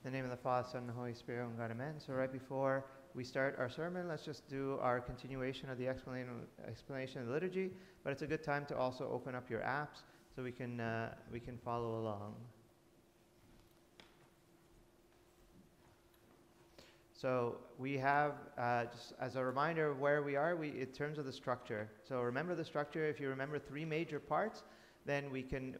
In the name of the Father, Son, and the Holy Spirit, one God, amen. So right before we start our sermon, let's just do our continuation of the explanation of the liturgy. But it's a good time to also open up your apps so we can follow along. So we have, just as a reminder of where we are, in terms of the structure. So remember the structure. If you remember three major parts, then we can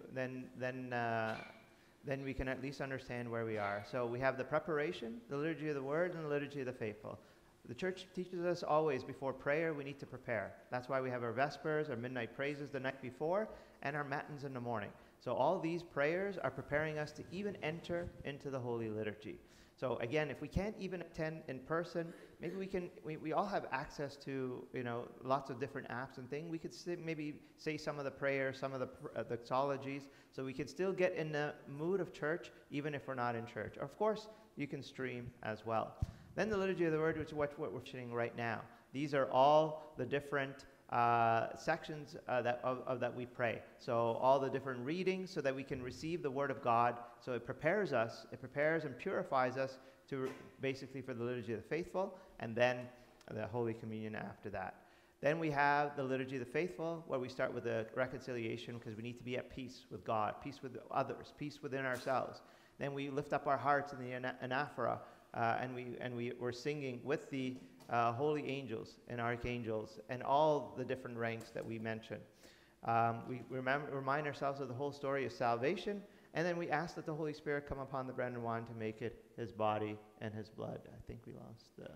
we can at least understand where we are. So we have the preparation, the liturgy of the word, and the liturgy of the faithful. The church teaches us always before prayer we need to prepare. That's why we have our vespers, our midnight praises the night before, and our matins in the morning. So all these prayers are preparing us to even enter into the Holy Liturgy. So again, if we can't even attend in person, maybe we all have access to, lots of different apps and things. We could maybe say some of the prayers, some of the doxologies, so we can still get in the mood of church, even if we're not in church. Of course, you can stream as well. Then the Liturgy of the Word, which is what we're sitting right now. These are all the different sections that we pray. So all the different readings so that we can receive the Word of God. So it prepares and purifies us to basically for the Liturgy of the Faithful, and then the Holy Communion after that. Then we have the Liturgy of the Faithful, where we start with the reconciliation because we need to be at peace with God, peace with others, peace within ourselves. Then we lift up our hearts in the anaphora, and we're singing with the holy angels and archangels and all the different ranks that we mentioned. We remind ourselves of the whole story of salvation, and then we ask that the Holy Spirit come upon the bread and wine to make it his body and his blood. I think we lost the...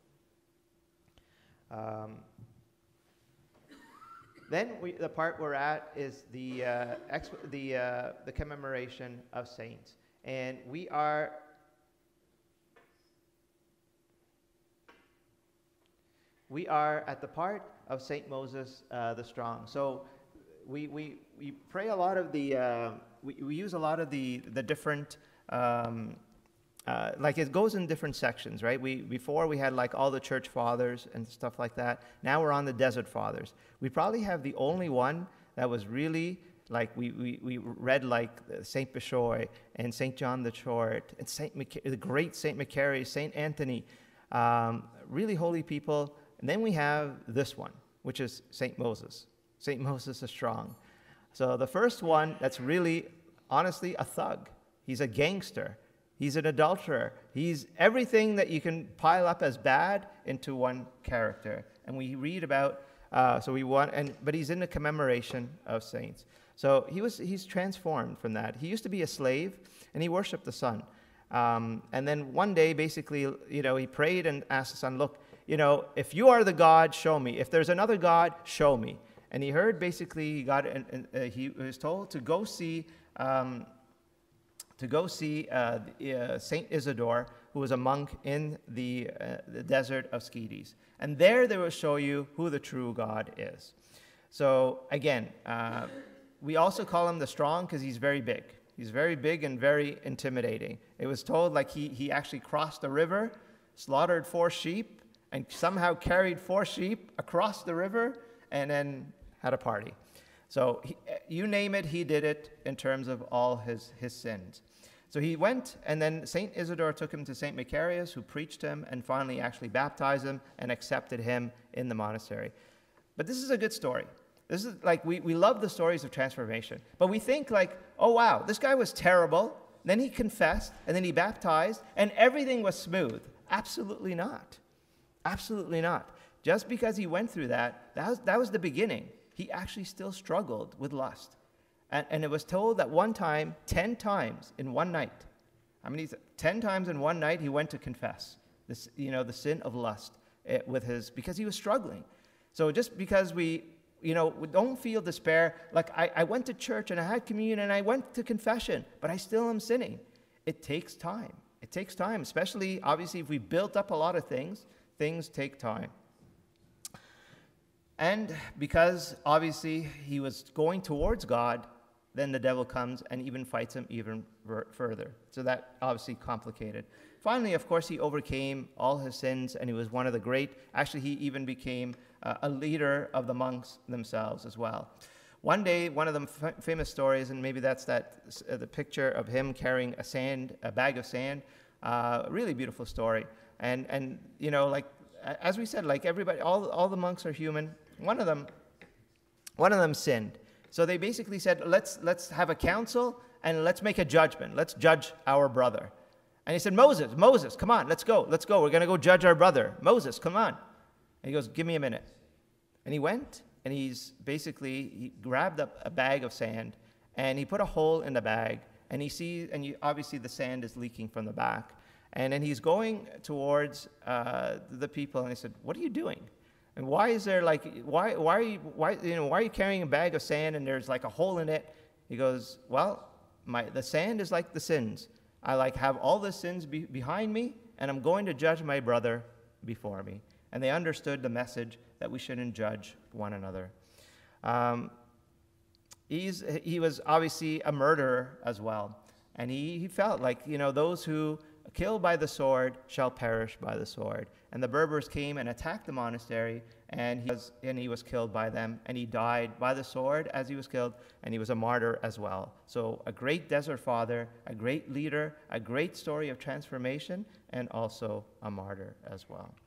Then the part we're at is the commemoration of saints. And we are... We are at the part of St. Moses the Strong. So we pray a lot of the, we use a lot of the different, like it goes in different sections, right? Before we had like all the church fathers and stuff like that. Now we're on the desert fathers. We probably have the only one that was really, like we read like St. Bishoy and St. John the Short and the great St. Macarius, St. Anthony, really holy people. And then we have this one, which is St. Moses. St. Moses the Strong. So the first one that's really, honestly, a thug. He's a gangster. He's an adulterer. He's everything that you can pile up as bad into one character. And we read about, but he's in the commemoration of saints. So he's transformed from that. He used to be a slave, and he worshipped the sun. And then one day, basically, he prayed and asked the sun, look, if you are the God, show me. If there's another God, show me. And he heard basically he was told to go see Saint Isidore, who was a monk in the desert of Skedes. And there they will show you who the true God is. So again, we also call him the Strong because he's very big. He's very big and very intimidating. It was told like he actually crossed the river, slaughtered 4 sheep, and somehow carried 4 sheep across the river and then had a party. So you name it, he did it in terms of all his sins. So he went, and then St. Isidore took him to St. Macarius, who preached him and finally actually baptized him and accepted him in the monastery. But this is a good story. This is like, we love the stories of transformation. But we think like, oh wow, this guy was terrible. Then he confessed, and then he baptized, and everything was smooth. Absolutely not. Absolutely not. Just because he went through that was the beginning. He actually still struggled with lust. And it was told that one time, 10 times in one night, 10 times in one night he went to confess this, the sin of lust because he was struggling. So just because we don't feel despair, like I went to church and I had communion and I went to confession, but I still am sinning. It takes time. It takes time, especially obviously if we built up a lot of things take time. And because obviously he was going towards God, then the devil comes and even fights him even further. So that obviously complicated. Finally, of course, he overcame all his sins, and he was one of the great, actually he even became a leader of the monks themselves as well. One day, one of the famous stories, and maybe that's the picture of him carrying a bag of sand, Really beautiful story. And you know, like as we said, like everybody, all the monks are human. One of them sinned. So they basically said, let's have a council and let's make a judgment. Let's judge our brother. And he said, Moses, come on, let's go. We're going to go judge our brother. Moses, come on. And he goes, give me a minute. And he went, and he grabbed up a bag of sand, and he put a hole in the bag, and obviously the sand is leaking from the back. And then he's going towards the people, and he said, what are you doing? And why is there why are you carrying a bag of sand and there's like a hole in it? He goes, well, the sand is like the sins. I have all the sins behind me, and I'm going to judge my brother before me. And they understood the message that we shouldn't judge one another. He was obviously a murderer as well. And he felt like, those who kill by the sword shall perish by the sword. And the Berbers came and attacked the monastery, and he was killed by them, and he died by the sword as he was killed, and he was a martyr as well. So a great desert father, a great leader, a great story of transformation, and also a martyr as well.